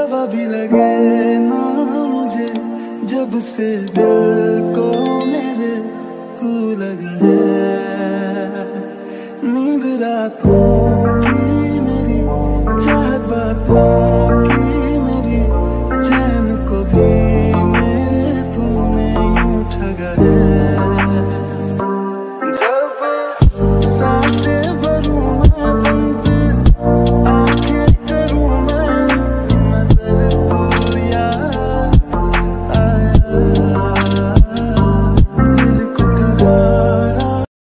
हवा भी लगे ना मुझे, जब से दिल को मेरे तू लगा है। नींद रातों की मेरी, चाहत बातों की मेरी, चैन को भी मेरे तूने यूं ठगा है। जब सांसें भरूं मैं बंद, आंखें करूं मैं नजर, तू याद आया, दिल को करारा।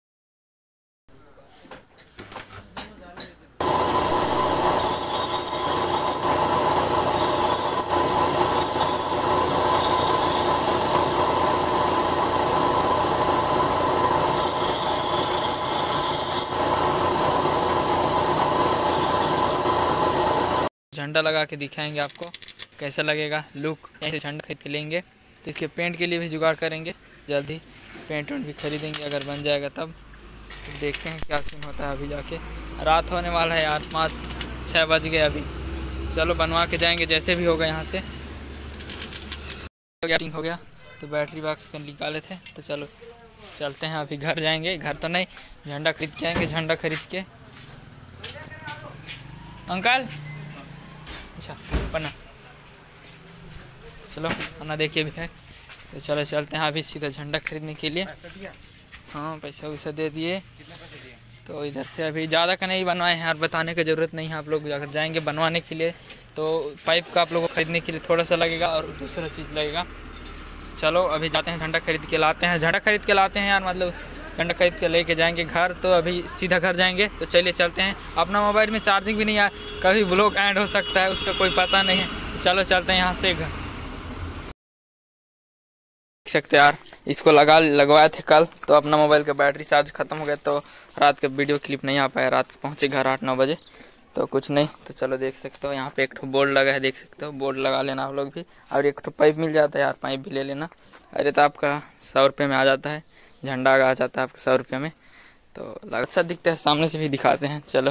झंडा लगा के दिखाएंगे आपको कैसा लगेगा लुक। ऐसे झंडा खरीद के लेंगे तो इसके पेंट के लिए भी जुगाड़ करेंगे, जल्दी पेंट वेंट भी खरीदेंगे अगर बन जाएगा तब। तो देखते हैं क्या सीन होता है। अभी जाके रात होने वाला है यार, 5-6 बज गए अभी। चलो बनवा के जाएंगे जैसे भी होगा। यहाँ से हो गया तो बैटरी बॉक्स का निकाले थे, तो चलो चलते हैं अभी घर जाएंगे। घर तो नहीं, झंडा खरीद के आएंगे। झंडा खरीद के अंकल, अच्छा पन्ना, चलो पन्ना देखिए भी है। तो चलो चलते हैं अभी सीधा झंडा खरीदने के लिए। हाँ पैसा वैसा दे दिए। तो इधर से अभी ज़्यादा का नहीं बनवाए हैं यार, बताने की ज़रूरत नहीं है। आप लोग अगर जाएंगे बनवाने के लिए तो पाइप का आप लोगों को ख़रीदने के लिए थोड़ा सा लगेगा और दूसरा चीज़ लगेगा। चलो अभी जाते हैं, झंडा खरीद के लाते हैं। झंडा खरीद के लाते हैं यार, मतलब झंडा खरीद के लेके जाएंगे घर। तो अभी सीधा घर जाएंगे। तो चलिए चलते हैं। अपना मोबाइल में चार्जिंग भी नहीं है, कभी ब्लॉक एंड हो सकता है, उसका कोई पता नहीं है। तो चलो चलते हैं यहाँ से घर। देख सकते यार, इसको लगवाए थे कल, तो अपना मोबाइल का बैटरी चार्ज खत्म हो गया, तो रात का वीडियो क्लिप नहीं आ पाया। रात को पहुँचे घर 8-9 बजे, तो कुछ नहीं। तो चलो देख सकते हो यहाँ पे एक ठो बोर्ड लगा है, देख सकते हो। बोर्ड लगा लेना आप लोग भी। और एक ठो पाइप मिल जाता है यार, पाइप भी ले लेना। अरे तो आपका 100 रुपये में आ जाता है, झंडा आ जाता है आपको 100 रुपये में। तो अच्छा दिखता है, सामने से भी दिखाते हैं। चलो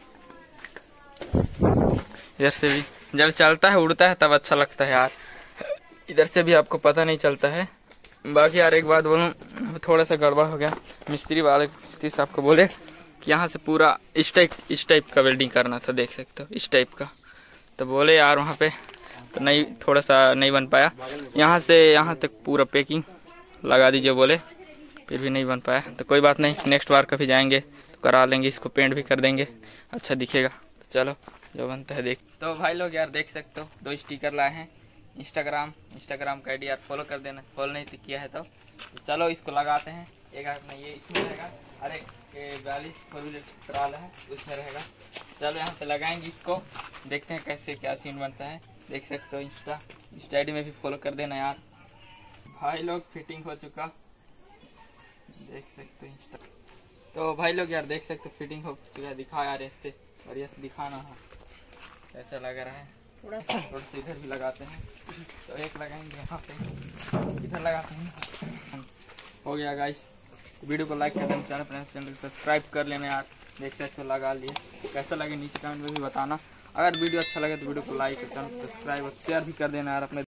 इधर से भी जब चलता है उड़ता है तब अच्छा लगता है यार। इधर से भी आपको पता नहीं चलता है। बाकी यार एक बात बोलूँ, थोड़ा सा गड़बड़ हो गया। मिस्त्री साहब को बोले कि यहाँ से पूरा इस टाइप का वेल्डिंग करना था, देख सकते हो इस टाइप का। तो बोले यार वहाँ पे तो नहीं, थोड़ा सा नहीं बन पाया। यहाँ से यहाँ तक पूरा पैकिंग लगा दीजिए बोले, फिर भी नहीं बन पाया। तो कोई बात नहीं, नेक्स्ट बार कभी जाएंगे तो करा लेंगे, इसको पेंट भी कर देंगे, अच्छा दिखेगा। तो चलो जो बनता है देख। तो भाई लोग यार देख सकते हो 2 स्टिकर लाए हैं। इंस्टाग्राम का आईडी यार फॉलो कर देना, फॉलो नहीं तो किया है तो चलो इसको लगाते हैं। एक हाथ में ये इसमें रहेगा, अरे 42 4 व्हीलर ट्राल है उसमें रहेगा। चलो यहाँ पे लगाएंगे इसको, देखते हैं कैसे क्या सीन बनता है। देख सकते हो इंस्टा आईडी में भी फॉलो कर देना यार। भाई लोग फिटिंग हो चुका, देख सकते हो इंस्टा। तो भाई लोग यार देख सकते हो फिटिंग हो चुका है। दिखा यार ऐसे बढ़िया से दिखाना है कैसा लग रहा है। थोड़ा सा इधर भी लगाते हैं। तो एक लगाएंगे यहाँ पे, इधर लगाते हैं। हो गया गाइस, वीडियो को लाइक कर देना, चैनल को सब्सक्राइब कर लेना यार। देख सकते हो लगा लिए, कैसा लगे नीचे कमेंट में भी बताना। अगर वीडियो अच्छा लगे तो वीडियो को लाइक और चैनल को सब्सक्राइब और शेयर भी कर देना यार अपने